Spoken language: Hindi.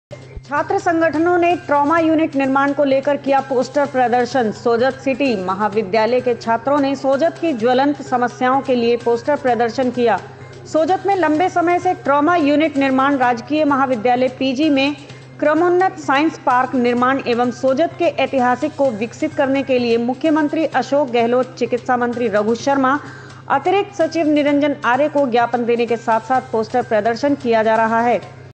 छात्र संगठनों ने ट्रॉमा यूनिट निर्माण को लेकर किया पोस्टर प्रदर्शन। सोजत सिटी महाविद्यालय के छात्रों ने सोजत की ज्वलंत समस्याओं के लिए पोस्टर प्रदर्शन किया। सोजत में लंबे समय से ट्रॉमा यूनिट निर्माण, राजकीय महाविद्यालय पीजी में क्रमोन्नत साइंस पार्क निर्माण एवं सोजत के ऐतिहासिक को विकसित करने के लिए मुख्यमंत्री अशोक गहलोत, चिकित्सा मंत्री रघु शर्मा, अतिरिक्त सचिव निरंजन आर्य को ज्ञापन देने के साथ साथ पोस्टर प्रदर्शन किया जा रहा है।